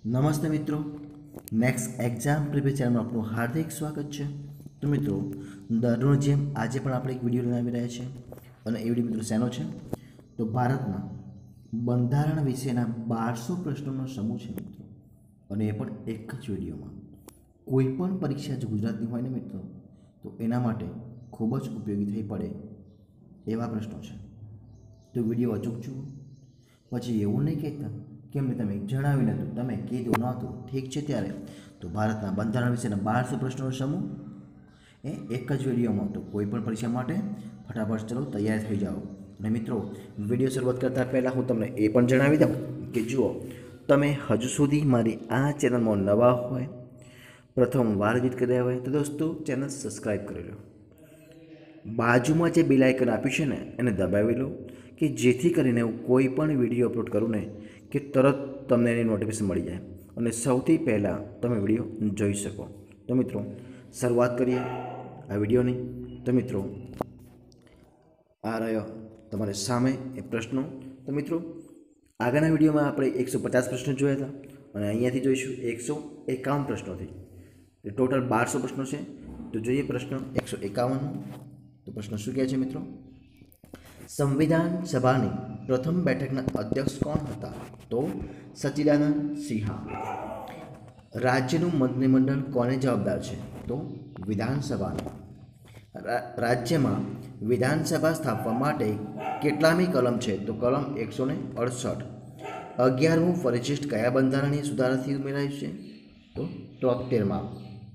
નમસ્તે મિત્રો, next exam prepare ચેનલમાં આપનું હાર્દિક સ્વાગત છે। તો મિત્રો, દરરોજ જેમ આજે પણ આપણે એક વિડીયો લઈને આવી રહ્યા છીએ અને એ વિડીયો મિત્રો શેનો છે તો ભારતના બંધારણ વિશેના 1200 પ્રશ્નોનો સમૂહ છે મિત્રો। અને એ પણ એક જ વિડીયોમાં। કોઈ પણ પરીક્ષા જો ગુજરાતની હોય ને મિત્રો તો એના માટે ખૂબ જ ઉપયોગી થઈ પડે એવા પ્રશ્નો છે। તો વિડીયો અચૂક જુઓ, પછી એવું નહીં કહેતા કેમ તમે જણાવી નહોતું, તમે કીધું નહોતું, ઠીક છે ત્યારે તો ભારતના બંધારણ વિશેના 1200 પ્રશ્નોનો સમૂહ એ એક જ વિડીયોમાં। તો કોઈ પણ પરીક્ષા માટે ફટાફટ ચલો તૈયાર થઈ જાઓ। અને મિત્રો, વિડીયો શરૂઆત કરતાં પહેલાં હું તમને એ પણ જણાવી દઉં કે જુઓ, તમે હજુ સુધી મારી આ ચેનલમાં નવા હોય, પ્રથમ વાર વિઝિટ કર્યા હોય તો દોસ્તો ચેનલ સબસ્ક્રાઈબ કરી લો, બાજુમાં જે બેલ આઇકન આપ્યું છે ને એને દબાવી લો કે જેથી કરીને હું કોઈ પણ વિડીયો અપલોડ કરું ને કે તરત તમને એની નોટિફિકેશન મળી જાય અને સૌથી પહેલાં તમે વિડીયો જોઈ શકો। તો મિત્રો શરૂઆત કરીએ આ વિડીયોની। તો મિત્રો આ રહ્યો તમારી સામે એ પ્રશ્નો। તો મિત્રો આગળના વિડીયોમાં આપણે 150 પ્રશ્નો જોયા હતા અને અહીંયાથી જોઈશું 151 પ્રશ્નોથી, ટોટલ 1200 પ્રશ્નો છે। તો જોઈએ પ્રશ્ન 151। તો પ્રશ્ન શું કહે છે મિત્રો? સંવિધાન સભાની પ્રથમ બેઠકના અધ્યક્ષ કોણ હતા? તો સચ્ચિદાનંદ સિન્હા। રાજ્યનું મંત્રીમંડળ કોને જવાબદાર છે? તો વિધાનસભાને। રાજ્યમાં વિધાનસભા સ્થાપવા માટે કેટલામી કલમ છે? તો કલમ 168। 11મું પરિશિષ્ટ કયા બંધારણીય સુધારાથી ઉમેરાયું છે? તો 73માં।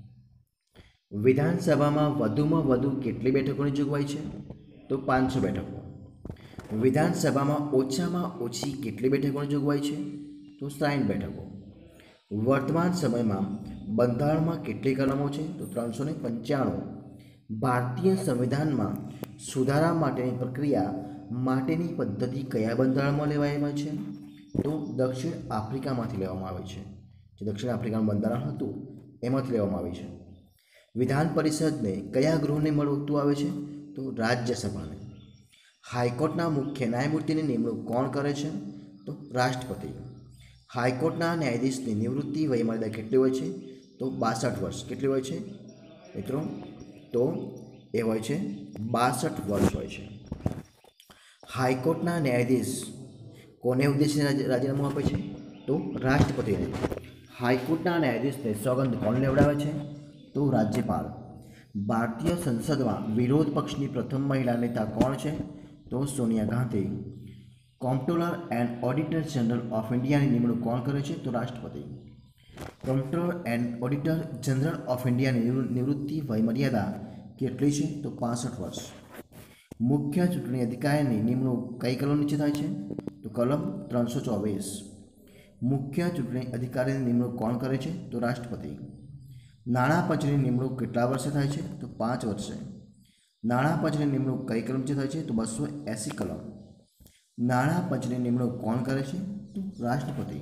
વિધાનસભામાં વધુમાં વધુ કેટલી બેઠકોની જોગવાઈ છે? તો 500 બેઠકો। વિધાનસભામાં ઓછામાં ઓછી કેટલી બેઠકોની જોગવાઈ છે? તો 60 બેઠકો। વર્તમાન સમયમાં બંધારણમાં કેટલી કલમો છે? તો 395। ભારતીય સંવિધાનમાં સુધારા માટેની પ્રક્રિયા માટેની પદ્ધતિ કયા બંધારણમાં લેવામાં છે? તો દક્ષિણ આફ્રિકામાંથી લેવામાં આવી છે। જે દક્ષિણ આફ્રિકાનું બંધારણ હતું એમાંથી લેવામાં આવી છે। વિધાન પરિષદને કયા ગૃહને મળતું આવે છે? તો રાજ્યસભાને। હાઈકોર્ટના મુખ્ય ન્યાયમૂર્તિની નિમણૂક કોણ કરે છે? તો રાષ્ટ્રપતિ। હાઈકોર્ટના ન્યાયાધીશની નિવૃત્તિ વયમર્યાદા કેટલી હોય છે? તો 62 વર્ષ। કેટલી હોય છે મિત્રો? તો એ હોય છે 62 વર્ષ હોય છે। હાઈકોર્ટના ન્યાયાધીશ કોને ઉદ્દેશીને રાજીનામું આપે છે? તો રાષ્ટ્રપતિને। હાઈકોર્ટના ન્યાયાધીશને સોગંદ કોણ લેવડાવે છે? તો રાજ્યપાલ। ભારતીય સંસદમાં વિરોધ પક્ષની પ્રથમ મહિલા નેતા કોણ છે? તો Sonia Gandhi. Comptroller and auditor general of ઇન્ડિયાની નિમણૂક કોણ કરે છે? તો રાષ્ટ્રપતિ। Comptroller and auditor general of ઇન્ડિયાની નિવૃત્તિ વયમર્યાદા કેટલી છે? તો 65 વર્ષ। મુખ્ય ચૂંટણી અધિકારીની નિમણૂક કઈ કલમ નીચે થાય છે? તો કલમ 324। મુખ્ય ચૂંટણી અધિકારીની નિમણૂક કોણ કરે છે? તો રાષ્ટ્રપતિ। નાણાં પંચની નિમણૂક કેટલા વર્ષે થાય છે? તો 5 વર્ષે। નાણાં પંચની નિમણૂક કઈ કલમ નીચે થાય છે? તો 280 કલમ। નાણાં પંચની નિમણૂક કોણ કરે છે? તો રાષ્ટ્રપતિ।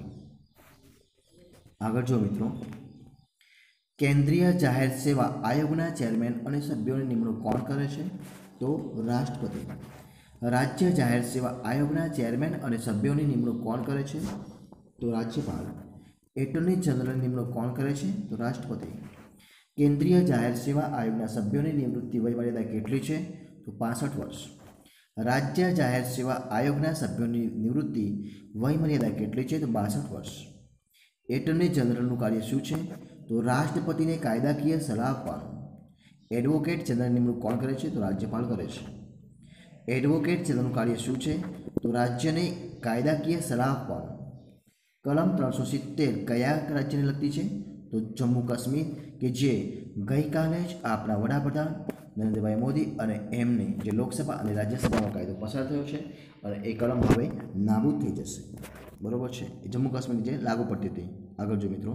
આગળ જો મિત્રો, કેન્દ્રીય જાહેર સેવા આયોગના ચેરમેન અને સભ્યોની નિમણૂક કોણ કરે છે? તો રાષ્ટ્રપતિ। રાજ્ય જાહેર સેવા આયોગના ચેરમેન અને સભ્યોની નિમણૂક કોણ કરે છે? તો રાજ્યપાલ। એટર્ની જનરલની નિમણૂક કોણ કરે છે? તો રાષ્ટ્રપતિ। કેન્દ્રીય જાહેર સેવા આયોગના સભ્યોની નિવૃત્તિ વયમર્યાદા કેટલી છે? તો 65 વર્ષ। રાજ્ય જાહેર સેવા આયોગના સભ્યોની નિવૃત્તિ વયમર્યાદા કેટલી છે? તો 62 વર્ષ। એટર્ની જનરલનું કાર્ય શું છે? તો રાષ્ટ્રપતિને કાયદાકીય સલાહ આપવાનું। એડવોકેટ જનરલની નિમણૂક કોણ કરે છે? તો રાજ્યપાલ કરે છે। એડવોકેટ જનરલનું કાર્ય શું છે? તો રાજ્યને કાયદાકીય સલાહ આપવાનું। કલમ 370 કયા રાજ્યને લગતી છે? તો જમ્મુ કાશ્મીર, કે જે ગઈકાલે જ આપણા વડાપ્રધાન નરેન્દ્રભાઈ મોદી અને એમને જે લોકસભા અને રાજ્યસભામાં કાયદો પસાર થયો છે અને એ કલમ હવે નાબૂદ થઈ જશે, બરોબર છે? એ જમ્મુ કાશ્મીરની જે લાગુ પડતી હતી। આગળ જો મિત્રો,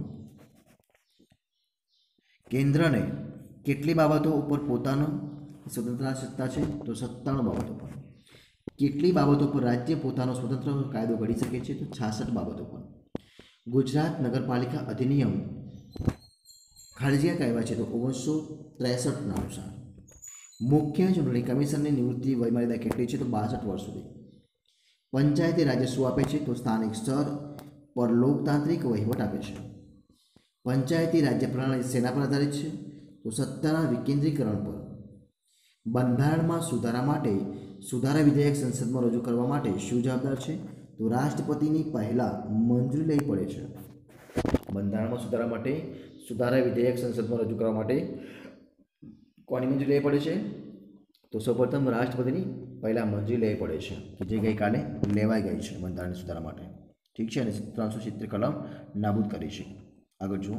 કેન્દ્રને કેટલી બાબતો ઉપર પોતાનો સ્વતંત્ર સત્તા છે? તો 97 બાબતો પર। કેટલી બાબતો પર રાજ્ય પોતાનો સ્વતંત્ર કાયદો ઘડી શકે છે? તો 66 બાબતો પર। ગુજરાત નગરપાલિકા અધિનિયમ ખાલી જગ્યા કહેવાય છે તો 1963ના અનુસાર। મુખ્ય ચૂંટણી કમિશનની નિવૃત્તિ વયમર્યાદા કેટલી છે? તો 62 વર્ષ સુધી। પંચાયતી રાજ્ય શું આપે છે? તો સ્થાનિક સ્તર પર લોકતાંત્રિક વહીવટ આપે છે. પંચાયતી રાજ્ય પ્રણાલી શેના પર આધારિત છે? તો સત્તાના વિકેન્દ્રીકરણ પર. બંધારણમાં સુધારા વિધેયક સંસદમાં રજૂ કરવા માટે શું જવાબદાર છે? તો રાષ્ટ્રપતિની પહેલા મંજૂરી લેવી પડે છે. બંધારણમાં સુધારા વિધેયક સંસદમાં રજૂ કરવા માટે કોની મંજૂરી લેવી પડે છે? તો સૌપ્રથમ રાષ્ટ્રપતિની પહેલા મંજૂરી લેવી પડે છે, કે જે ગઈકાલે લેવાઈ ગઈ છે બંધારણ સુધારા માટે. ઠીક છે. અને 370 કલમ નાબૂદ કરી છે. આગળ જુઓ.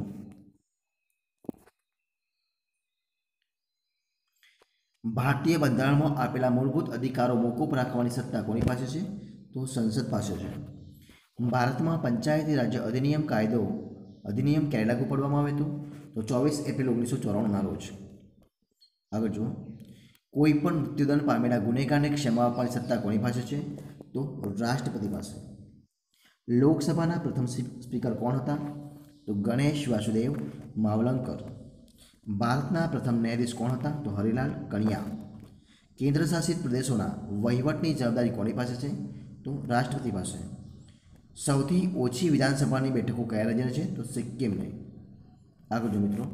ભારતીય બંધારણમાં આપેલા મૂળભૂત અધિકારો મોકૂફ રાખવાની સત્તા કોની પાસે છે? તો સંસદ પાસે છે. ભારતમાં પંચાયતી રાજ્ય અધિનિયમ ક્યારે લાગુ પાડવામાં આવ્યો હતો? તો 24 એપ્રિલ 1994ના રોજ. આગળ જુઓ. કોઈ પણ મૃત્યુદંડ પામેલા ગુનેગારને ક્ષમા આપવાની સત્તા કોની પાસે છે? તો રાષ્ટ્રપતિ પાસે. લોકસભાના પ્રથમ સ્પીકર કોણ હતા? તો ગણેશ વાસુદેવ માવલંકર. ભારતના પ્રથમ ન્યાયાધીશ કોણ હતા? તો હરિલાલ કણિયા. કેન્દ્ર શાસિત પ્રદેશોના વહીવટની જવાબદારી કોની પાસે છે? તો રાષ્ટ્રપતિ પાસે. સૌથી ઓછી વિધાનસભાની બેઠકો કયા રાજ્યની છે? તો સિક્કિમની. આગળ જો મિત્રો.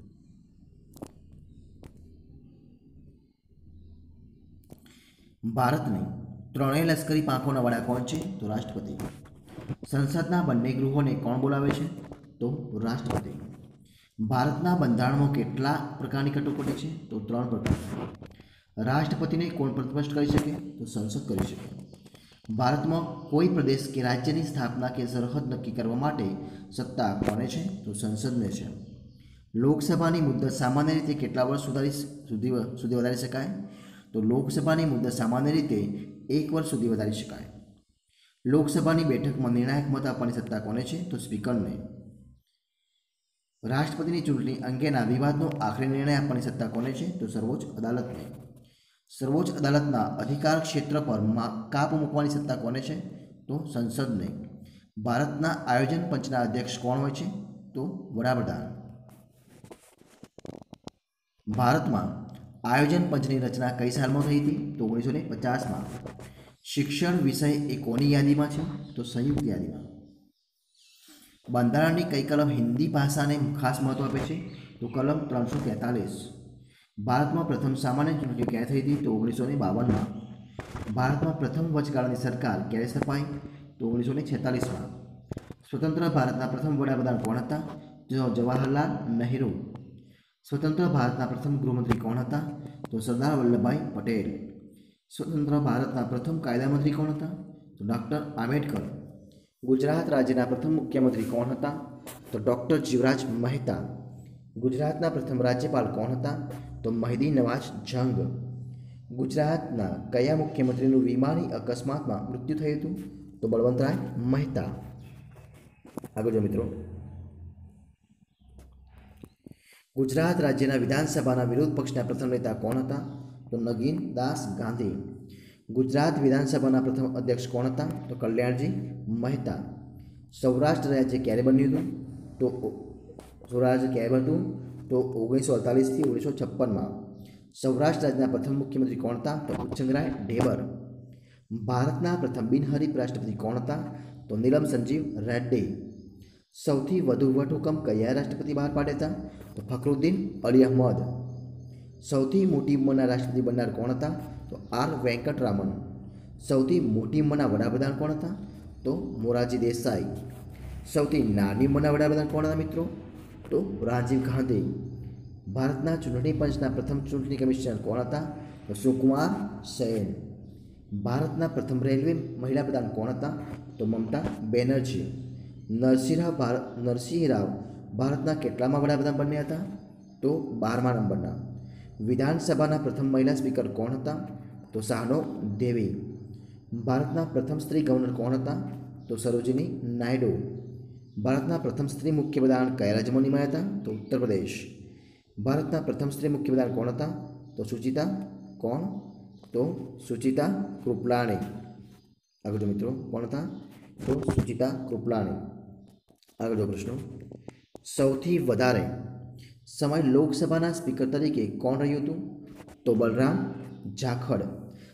ભારતની ત્રણેય લશ્કરી પાંખોના વડા કોણ છે? તો રાષ્ટ્રપતિ. સંસદના બંને ગૃહોને કોણ બોલાવે છે? તો રાષ્ટ્રપતિ. ભારતના બંધારણમાં કેટલા પ્રકારની કટોકટી છે? તો 3 પ્રકારની. રાષ્ટ્રપતિને કોણ પ્રતિષ્ઠિત કરી શકે? તો સંસદ કરી શકે. ભારતમાં કોઈ પ્રદેશ કે રાજ્યની સ્થાપના કે સરહદ નક્કી કરવા માટે સત્તા કોને છે? તો સંસદને છે. લોકસભાની મુદ્દત સામાન્ય રીતે કેટલા વર્ષ સુધી વધારી શકાય? તો લોકસભાની મુદ્દત સામાન્ય રીતે 1 વર્ષ સુધી વધારી શકાય. લોકસભાની બેઠકમાં નિર્ણાયક મત આપવાની સત્તા કોને છે? તો સ્પીકરને. રાષ્ટ્રપતિની ચૂંટણી અંગેના વિવાદનો આખરી નિર્ણય આપવાની સત્તા કોને છે? તો સર્વોચ્ચ અદાલતને. સર્વોચ્ચ અદાલતના અધિકાર ક્ષેત્ર પર કાપ મૂકવાની સત્તા કોને છે? તો સંસદને. ભારતના આયોજન પંચના અધ્યક્ષ કોણ હોય છે? તો વડાપ્રધાન. ભારતમાં આયોજન પંચની રચના કઈ સાલમાં થઈ હતી? તો 1950માં. શિક્ષણ વિષય એ કોની યાદીમાં છે? તો સંયુક્ત યાદીમાં. બંધારણની કઈ કલમ હિન્દી ભાષાને ખાસ મહત્વ આપે છે? તો કલમ 343. ભારતમાં પ્રથમ સામાન્ય ચૂંટણી ક્યારે થઈ હતી? તો 1952માં. ભારતમાં પ્રથમ વચગાળાની સરકાર ક્યારે સ્થપાઈ? તો 1946માં. સ્વતંત્ર ભારતના પ્રથમ વડાપ્રધાન કોણ હતા? તો જવાહરલાલ નહેરુ. સ્વતંત્ર ભારતના પ્રથમ ગૃહમંત્રી કોણ હતા? તો સરદાર વલ્લભભાઈ પટેલ. સ્વતંત્ર ભારતના પ્રથમ કાયદા મંત્રી કોણ હતા? તો ડૉક્ટર આંબેડકર. ગુજરાત રાજ્યના પ્રથમ મુખ્યમંત્રી કોણ હતા? તો ડૉક્ટર જીવરાજ મહેતા. ગુજરાતના પ્રથમ રાજ્યપાલ કોણ હતા? તો મહિદી નવાઝ જંગ. ગુજરાતના કયા મુખ્યમંત્રીનું વિમાની અકસ્માતમાં મૃત્યુ થયું હતું? તો બળવંતરાય મહેતા. આગળ જો મિત્રો. ગુજરાત રાજ્યના વિધાનસભાના વિરોધ પક્ષના પ્રથમ નેતા કોણ હતા? તો નગીન દાસ ગાંધી. ગુજરાત વિધાનસભાના પ્રથમ અધ્યક્ષ કોણ હતા? તો કલ્યાણજી મહેતા. સૌરાષ્ટ્ર રાજ્ય ક્યારે બન્યું હતું? તો સૌરાષ્ટ્ર ક્યારે બન્યું? તો 1948થી 1956માં. સૌરાષ્ટ્ર રાજ્યના પ્રથમ મુખ્યમંત્રી કોણ હતા? તો ઉચ્ચંગરાય ઢેબર. ભારતના પ્રથમ બિનહરીફ રાષ્ટ્રપતિ કોણ હતા? તો નીલમ સંજીવ રેડ્ડી. સૌથી વધુ વટહુકમ કયા રાષ્ટ્રપતિ બહાર પાડ્યા હતા? તો ફખરુદ્દીન અલી અહમદ. સૌથી મોટી ઉંમરના રાષ્ટ્રપતિ બનનાર કોણ હતા? તો આર વેંકટરામન. સૌથી મોટી ઉંમરના વડાપ્રધાન કોણ હતા? તો મોરારજી દેસાઈ. સૌથી નાની ઉંમરના વડાપ્રધાન કોણ હતા મિત્રો? તો રાજીવ ગાંધી. ભારતના ચૂંટણી પંચના પ્રથમ ચૂંટણી કમિશનર કોણ હતા? તો સુકુમાર સેન. ભારતના પ્રથમ રેલવે મહિલા પ્રધાન કોણ હતા? તો મમતા બેનર્જી. નરસિંહ રાવ ભારતના કેટલામાં વડાપ્રધાન બન્યા હતા? તો 12મા નંબરના. વિધાનસભાના પ્રથમ મહિલા સ્પીકર કોણ હતા? તો શાહનો દેવી. ભારતના પ્રથમ સ્ત્રી ગવર્નર કોણ હતા? તો સરોજિની નાયડુ. ભારતના પ્રથમ સ્ત્રી મુખ્યપ્રધાન કયા રાજ્યમાં નિમાયા હતા? તો ઉત્તર પ્રદેશ. ભારતના પ્રથમ સ્ત્રી મુખ્યપ્રધાન કોણ હતા? તો સુચિતા કોણ? તો સુચિતા કૃપલાણી. આગળ જો મિત્રો. કોણ હતા? તો સુચિતા કૃપલાણી. આગળ જો પ્રશ્નો. સૌથી વધારે સમય લોકસભાના સ્પીકર તરીકે કોણ રહ્યું હતું? તો બલરામ જાખડ.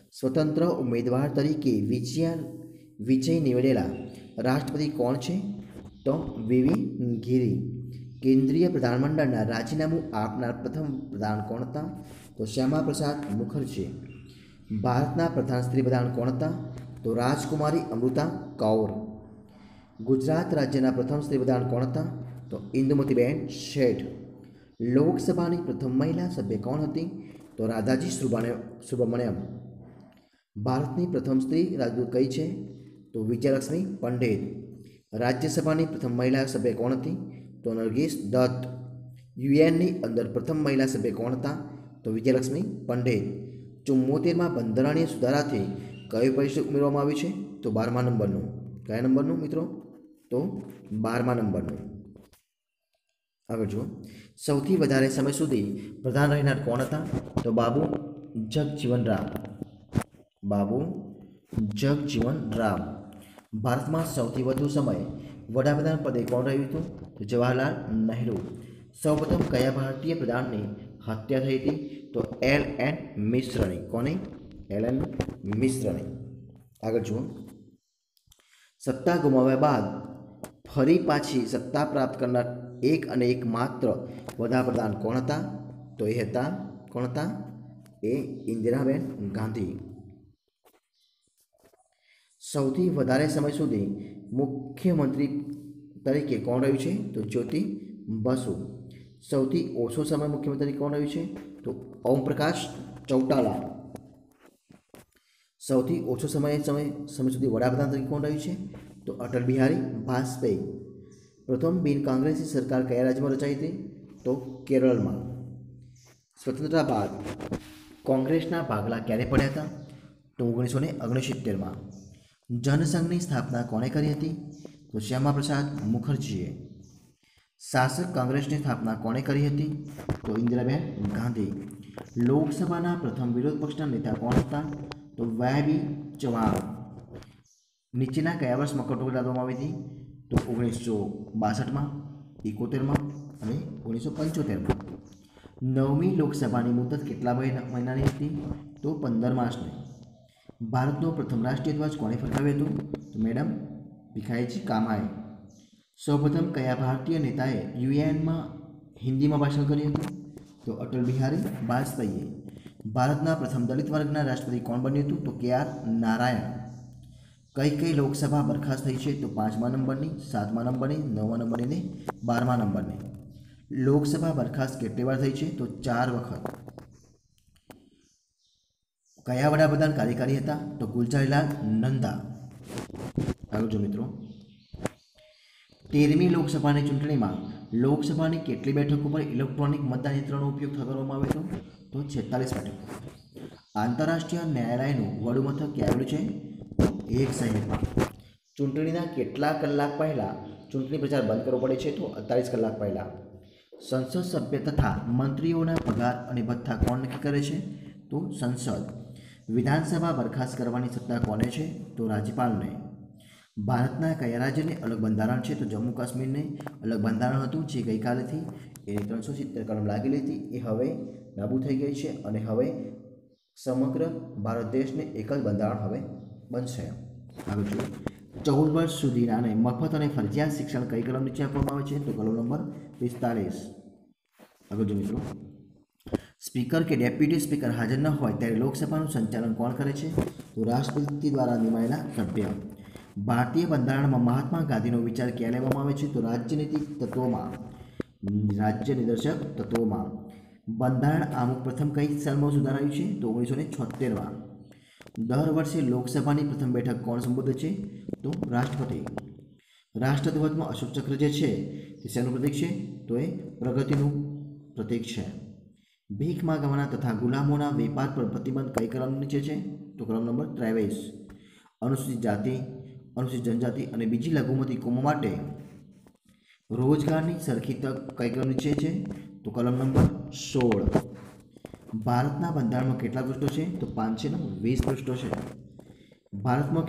સ્વતંત્ર ઉમેદવાર તરીકે વિજય નિવડેલા રાષ્ટ્રપતિ કોણ છે? तो વીવી ગીરી. કેન્દ્રીય પ્રધાનમંડળના રાજીનામું આપનાર પ્રથમ પ્રધાન કોણ હતા? તો શ્યામા પ્રસાદ મુખર્જી. ભારતના પ્રથમ સ્ત્રી પ્રધાન કોણ હતા? તો રાજકુમારી અમૃતા કૌર. ગુજરાત રાજ્યના પ્રથમ સ્ત્રી પ્રધાન કોણ હતા? તો ઇન્દુમતીબેન શેઠ. લોકસભાની પ્રથમ મહિલા સભ્ય કોણ હતી? તો રાધાજી સુબ્રમણ્યમ. ભારતની પ્રથમ સ્ત્રી રાજદૂત કઈ છે? તો વિજયલક્ષ્મી પંડિત. રાજ્યસભાની પ્રથમ મહિલા સભ્ય કોણ હતી? તો નરગિસ દત્ત. યુએનની અંદર પ્રથમ મહિલા સભ્ય કોણ હતા? તો વિજયલક્ષ્મી પંડિત. 74માં બંધારણીય સુધારાથી કયું પરિષદ ઉમેરવામાં આવ્યું છે? તો 12મા નંબરનું. કયા નંબરનું મિત્રો? તો 12મા નંબરનું. આગળ જુઓ. સૌથી વધારે સમય સુધી પ્રધાન રહેનાર કોણ હતા? તો બાબુ જગજીવન રામ. બાબુ જગજીવન રામ. ભારતમાં સૌથી વધુ સમય વડાપ્રધાન પદે કોણ રહ્યું હતું? તો જવાહરલાલ નહેરુ. સૌપ્રથમ કયા ભારતીય પ્રધાનની હત્યા થઈ હતી? તો એલ.એન. મિશ્રની. કોની? એલ.એન. મિશ્રની. આગળ જુઓ. સત્તા ગુમાવ્યા બાદ ફરી પાછી સત્તા પ્રાપ્ત કરનાર એક અને એક માત્ર વડાપ્રધાન કોણ હતા? તો એ હતા કોણ હતા? એ ઇન્દિરાબેન ગાંધી. સૌથી વધારે સમય સુધી મુખ્યમંત્રી તરીકે કોણ રહ્યું છે? તો જ્યોતિ બસુ. સૌથી ઓછો સમય મુખ્યમંત્રી તરીકે કોણ રહ્યું છે? તો ઓમપ્રકાશ ચૌટાલા. સૌથી ઓછો સમય સુધી વડાપ્રધાન તરીકે કોણ રહ્યું છે? તો અટલ બિહારી વાજપેયી. પ્રથમ બિન કોંગ્રેસી સરકાર કયા રાજ્યમાં રચાઈ હતી? તો કેરળમાં. સ્વતંત્રતા બાદ કોંગ્રેસના ભાગલા ક્યારે પડ્યા હતા? તો 1969માં. જનસંઘની સ્થાપના કોણે કરી હતી? તો શ્યામા પ્રસાદ મુખર્જીએ. શાસક કોંગ્રેસની સ્થાપના કોણે કરી હતી? તો ઇન્દિરાબેન ગાંધી. લોકસભાના પ્રથમ વિરોધ પક્ષના નેતા કોણ હતા? તો વાયબી ચૌહાણ. નીચેના કયા વર્ષમાં કટોકટી લાદવામાં આવી હતી? તો 1962માં, 71માં અને 1975માં. નવમી લોકસભાની મુદત કેટલા મહિનાની હતી? તો 15 માસની. ભારતનો પ્રથમ રાષ્ટ્રીય ધ્વજ કોણે ફરકાવ્યો હતો? તો મેડમ ભીખાઈજી કામાએ. સૌપ્રથમ કયા ભારતીય નેતાએ યુએનમાં હિન્દીમાં ભાષણ કર્યું હતું? તો અટલ બિહારી વાજપેયીએ. ભારતના પ્રથમ દલિત વર્ગના રાષ્ટ્રપતિ કોણ બન્યું હતું? તો કે.આર. નારાયણ. કઈ લોકસભા બરખાસ્ત થઈ છે? તો 5મા નંબરની, 7મા નંબરની, 9મા નંબરની અને 12મા નંબરની. લોકસભા બરખાસ્ત કેટલી વાર થઈ છે? તો 4 વખત. કયા વડાપ્રધાન કાર્યકારી હતા? તો ગુલઝારીલાલ નંદા. આગળ જો મિત્રો. 13મી લોકસભાની ચૂંટણીમાં લોકસભાની કેટલી બેઠકો પર ઇલેક્ટ્રોનિક મતદાન યંત્રનો ઉપયોગ કરવામાં આવ્યો હતો? તો 46 બેઠકો. આંતરરાષ્ટ્રીય ન્યાયાલયનું વડું મથક ક્યાં આવેલું છે? એક શહેરમાં. ચૂંટણીના કેટલા કલાક પહેલાં ચૂંટણી પ્રચાર બંધ કરવો પડે છે? તો 48 કલાક પહેલાં. સંસદ સભ્ય તથા મંત્રીઓના પગાર અને ભથ્થા કોણ નક્કી કરે છે? તો સંસદ. વિધાનસભા બરખાસ્ત કરવાની સત્તા કોને છે? તો રાજ્યપાલને. ભારતના કયા રાજ્યને અલગ બંધારણ છે? તો જમ્મુ કાશ્મીરને અલગ બંધારણ હતું, જે ગઈકાલેથી એની 370 કલમ લાગેલી હતી, એ હવે નાબૂદ થઈ ગઈ છે અને હવે સમગ્ર ભારત દેશને એક જ બંધારણ હવે બનશે. આગળ જુઓ. 14 વર્ષ સુધીના મફત અને ફરજિયાત શિક્ષણ કઈ કલમ નીચે આપવામાં આવે છે? તો કલમ નંબર 45. આગળ જો મિત્રો. સ્પીકર કે ડેપ્યુટી સ્પીકર હાજર ન હોય ત્યારે લોકસભાનું સંચાલન કોણ કરે છે? તો રાષ્ટ્રપતિ દ્વારા નિમાયેલા સભ્ય. ભારતીય બંધારણમાં મહાત્મા ગાંધીનો વિચાર ક્યાં લેવામાં આવે છે? તો રાજ્યનીતિક તત્વોમાં, રાજ્ય નિદર્શક તત્વોમાં. બંધારણ આમુખ પ્રથમ કઈ સાલમાં સુધારાયું છે? તો 1976માં. દર વર્ષે લોકસભાની પ્રથમ બેઠક કોણ સંબોધે છે? તો રાષ્ટ્રપતિ. રાષ્ટ્રધ્વજમાં અશોક ચક્ર જે છે તે શેનું પ્રતીક છે? તો એ પ્રગતિનું પ્રતીક છે. ભીખ માંગવાના તથા ગુલામોના વેપાર પર પ્રતિબંધ કઈ કલમ નીચે છે? તો કલમ નંબર 23. અનુસૂચિત જાતિ, અનુસૂચિત જનજાતિ અને બીજી લઘુમતી કોમો માટે રોજગારની સરખી તક કઈ કલમ નીચે છે? તો કલમ નંબર 16. ભારતના બંધારણમાં કેટલા પૃષ્ઠો છે? તો 520 પૃષ્ઠો છે. ભારતમાં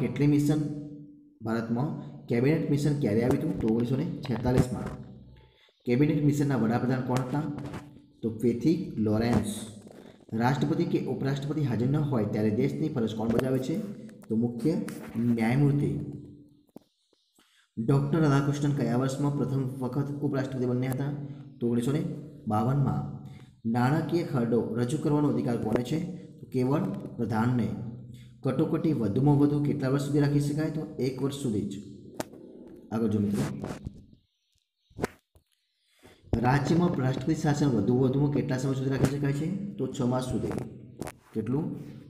કેબિનેટ મિશન ક્યારે આવ્યું હતું? તો 1946માં. કેબિનેટ મિશનના વડાપ્રધાન કોણ હતા? તો ફેથિક લોરેન્સ. રાષ્ટ્રપતિ કે ઉપરાષ્ટ્રપતિ હાજર ન હોય ત્યારે દેશની ફરજ કોણ બજાવે છે? તો મુખ્ય ન્યાયમૂર્તિ. ડૉક્ટર રાધાકૃષ્ણન કયા વર્ષમાં પ્રથમ વખત ઉપરાષ્ટ્રપતિ બન્યા હતા? તો 1952માં. નાણાકીય ખરડો રજૂ કરવાનો અધિકાર કોને છે? તો કેવળ પ્રધાનને. કટોકટી વધુમાં વધુ કેટલા વર્ષ સુધી રાખી શકાય? તો 1 વર્ષ સુધી જ. આગળ જો મિત્રો, રાજ્યમાં રાષ્ટ્રપતિ શાસન વધુમાં કેટલા સમય સુધી રાખી શકાય છે? તો 6 માસ સુધી. કેટલું?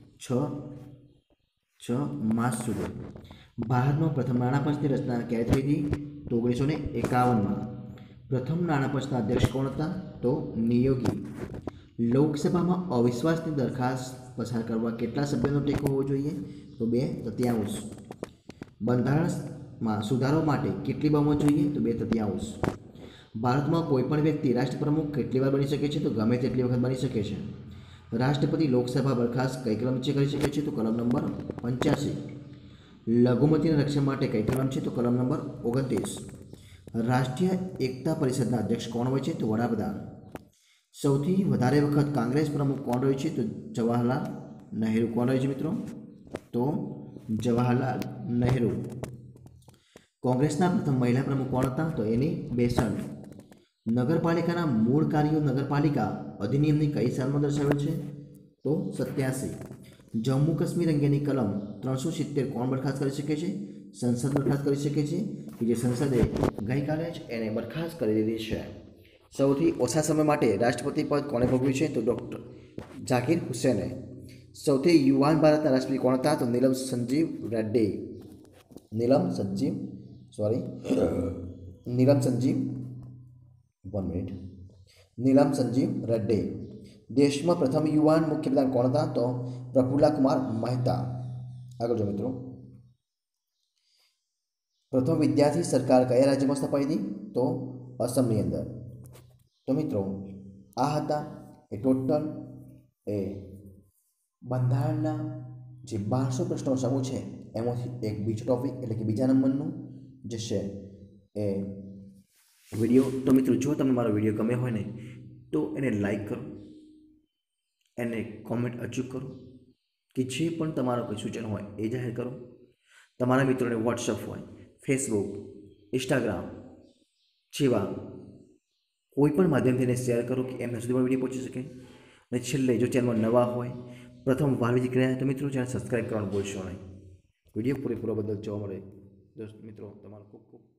6 માસ સુધી. ભારતમાં પ્રથમ નાણાપંચની રચના ક્યારે થઈ હતી? તો 1951માં. પ્રથમ નાણાપંચના અધ્યક્ષ કોણ હતા? તો નિયોગી. લોકસભામાં અવિશ્વાસની દરખાસ્ત પસાર કરવા કેટલા સભ્યોનો ટેકો હોવો જોઈએ? તો 2/3. બંધારણમાં સુધારો માટે કેટલી બહુમત જોઈએ? તો 2/3. ભારતમાં કોઈપણ વ્યક્તિ રાષ્ટ્રપ્રમુખ કેટલી વાર બની શકે છે? તો ગમે તેટલી વખત બની શકે છે. રાષ્ટ્રપતિ લોકસભા બરખાસ્ત કઈ કલમ નીચે કરી શકે છે? તો કલમ નંબર 85. લઘુમતીના રક્ષણ માટે કઈ કલમ છે? તો કલમ નંબર 29. રાષ્ટ્રીય એકતા પરિષદના અધ્યક્ષ કોણ હોય છે? તો વડાપ્રધાન. સૌથી વધારે વખત કોંગ્રેસ પ્રમુખ કોણ રહ્યું છે? તો જવાહરલાલ નહેરુ. કોણ રહ્યું છે મિત્રો? તો જવાહરલાલ નહેરુ. કોંગ્રેસના પ્રથમ મહિલા પ્રમુખ કોણ હતા? તો એની બેસન્ટ. નગરપાલિકાના મૂળ કાર્યો નગરપાલિકા અધિનિયમની કઈ સાલમાં દર્શાવેલ છે? તો 87. જમ્મુ કાશ્મીર અંગેની કલમ 370 કોણ બરખાસ્ત કરી શકે છે? સંસદ બરખાસ્ત કરી શકે છે, કે જે સંસદે ગઈકાલે જ એને બરખાસ્ત કરી દીધી છે. સૌથી ઓછા સમય માટે રાષ્ટ્રપતિ પદ કોણે ભોગવ્યું છે? તો ડૉક્ટર ઝાકિર હુસેને. સૌથી યુવાન ભારતના રાષ્ટ્રપતિ કોણ હતા? તો નીલમ સંજીવ રેડ્ડી. નીલમ સંજીવ 1 મિનિટ. રેડ્ડી. દેશમાં પ્રથમ યુવાન મુખ્યપ્રધાન કોણ હતા? તો પ્રફુલ્લા કુમાર મહેતા. આગળ જો મિત્રો, પ્રથમ વિદ્યાર્થી સરકાર કયા રાજ્યમાં સ્થપાઈ હતી? તો અસમની અંદર. તો મિત્રો, આ હતા એ ટોટલ એ બંધારણના જે 1200 પ્રશ્નો સમૂહ છે એમાંથી એક બીજો ટોપિક એટલે કે બીજા નંબરનું જે છે એ વિડીયો. તો મિત્રો, જો તમને મારો વિડીયો ગમે હોય ને તો એને લાઈક કરો, એને કોમેન્ટ અચૂક કરો, કે જે પણ તમારો કોઈ સૂચન હોય એ જાહેર કરો. તમારા મિત્રોને વોટ્સઅપ હોય, ફેસબુક, ઇન્સ્ટાગ્રામ જેવા કોઈ પણ માધ્યમથી એને શેર કરો કે એમના સુધી પણ વિડીયો પહોંચી શકે. અને છેલ્લે જો ચેનલમાં નવા હોય, પ્રથમ વાર વિઝિટ કર્યા તો મિત્રો ચેનલ સબસ્ક્રાઈબ કરવાનું ભૂલશો નહીં. વિડીયો પૂરેપૂરો બદલ જોવા મળે દોસ્ત મિત્રો, તમારો ખૂબ ખૂબ